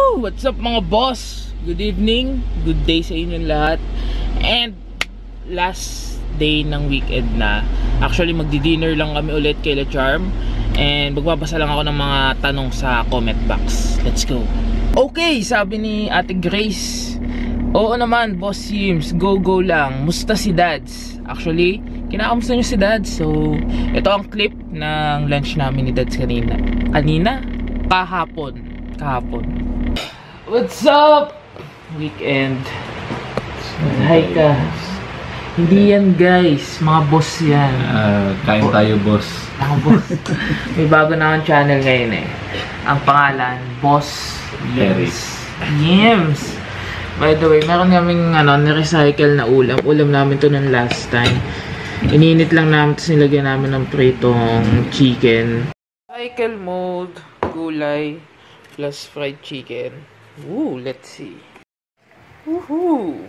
Woo! What's up mga boss? Good evening, good day sa inyong lahat. And last day ng weekend na. Actually magdi-dinner lang kami ulit kay La Charm. And magbabasa lang ako ng mga tanong sa comment box. Let's go. Okay, sabi ni Ate Grace, oo naman Boss Sims, go lang. Musta si Dads? Actually, kinakamusta niyo si Dads. So, ito ang clip ng lunch namin ni Dads kanina. Kahapon. What's up? Weekend. Hi ka. Hindi yan guys, mga boss yan. Kain tayo boss. Mga boss. May bago na akong channel ngayon eh. Ang pangalan, Boss Yims. By the way, meron kaming ni-recycle na ulam. Ulam namin to ng last time. Ininit lang namin, tapos nilagyan namin ng pritong chicken. Cycle mode, gulay, plus fried chicken. Ooh, let's see. Woohoo!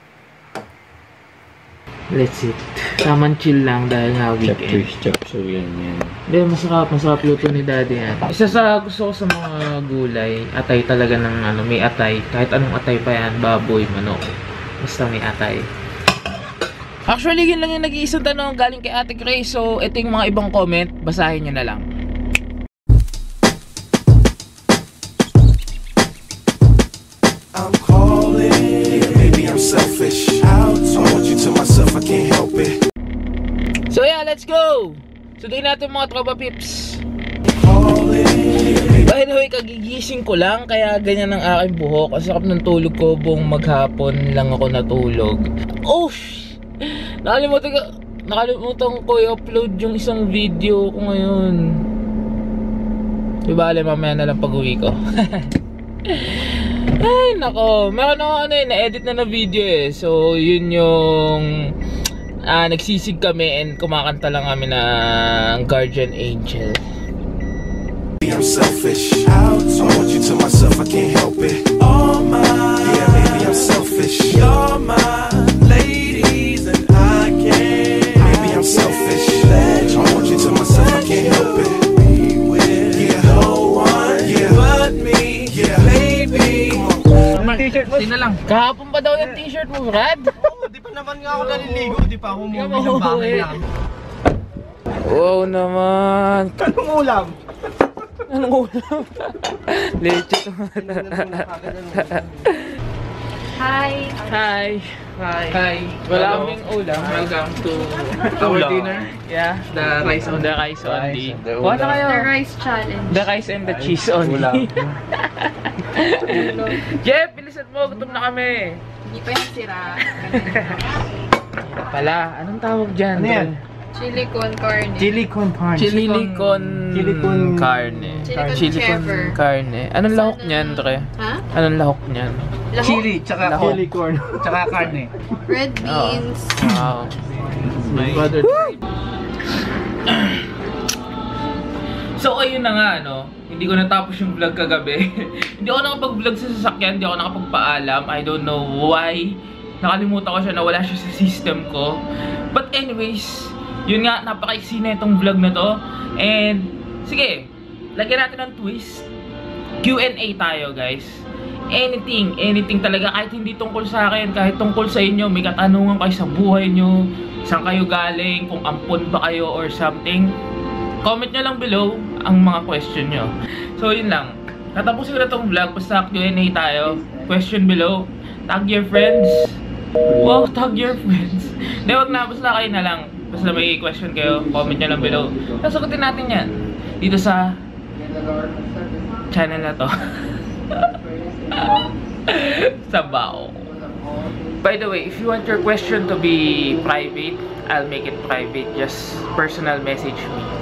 Let's see. Tamang chill lang dahil nga weekend. Chop yan. Hindi, masarap luto ni Daddy yan. Isa sa gusto ko sa mga gulay, atay talaga ng may atay. Kahit anong atay pa yan, baboy, manok. Basta may atay. Actually, yun lang yung nag-iisang tanong galing kay Ate Grace. So, ito yung mga ibang comment. Basahin nyo na lang. I'm calling, maybe I'm selfish. I want you to myself, I can't help it. So yeah, let's go! Sunduin natin mga tropa pips. By the way, kagigising ko lang, kaya ganyan ang aking buhok. Ang sarap ng tulog ko, buong maghapon lang ako natulog. Oh shh! Nakalimutan ko i-upload yung isang video ko ngayon. Diba, mamaya na lang pag-uwi ko. Ay, nako. Meron ako na-edit na video eh. So, yun yung nagsisig kami and kumakanta lang kami ng Guardian Angel. I'm selfish. I want you to myself, I can't help it. Oh my, yeah, maybe I'm selfish. You're my ladies and I can't. Maybe I'm selfish. I want you to myself, I can't help it. T-shirt mo? Sino lang? Kahapon pa daw yung t-shirt mo, Brad? Oo, di pa naman nga ako naliligo. Di pa ako umuwi ng bahay lang. Wow naman. Anong ulam? Anong ulam? Leche to. Hi. Wala kaming ulam. Welcome to our dinner. Yeah, the rice only. Wala kayo? The rice challenge. The rice and the cheese only. Jeff, bilisan mo. Gutom na kami. Hindi pa yung sira. Pala, anong tawag dyan? Ano yan? Chili con carne. Chili con carne. Chili con carne. Chili con carne. Anong lahok niyan, Dre? Ha? Anong lahok niyan? Lahok? Chili, tsaka chili corn. Tsaka carne. Red beans. Wow. My brother. So ayun na nga hindi ko natapos yung vlog kagabi. Hindi ako nakapag-vlog sa sasakyan, hindi ako nakapagpaalam. I don't know why. Nakalimutan ko siya, nawala siya sa system ko. But anyways, yun nga, napaka-iksi na itong vlog na to. And sige, lagyan natin ng twist. Q&A tayo guys. Anything talaga, kahit hindi tungkol sa akin, kahit tungkol sa inyo, may katanungan kayo sa buhay nyo, saan kayo galing, kung ampon ba kayo or something, comment nyo lang below ang mga question nyo. So yun lang, tatapusin ko na itong vlog, basta Q&A tayo. Question below, tag your friends. Wow, tag your friends. Hindi, wag na, basta kayo na lang. Basta may question kayo, comment nyo lang below. Sasagutin natin yan dito sa channel na to. Sabao. By the way, if you want your question to be private, I'll make it private. Just personal message me.